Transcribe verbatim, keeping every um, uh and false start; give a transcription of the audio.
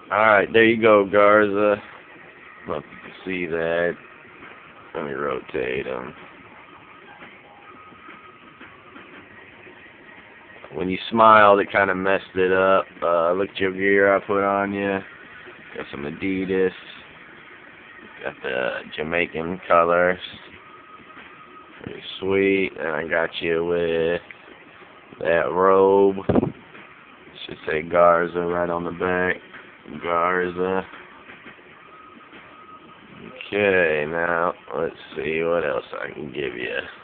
Alright, there you go, Garza. Hope you can see that. Let me rotate them. When you smiled, it kind of messed it up. Uh, look at your gear I put on you. Got some Adidas. Got the Jamaican colors. Pretty sweet. And I got you with that robe. Should say Garza right on the back. Garza. Okay, now let's see what else I can give you.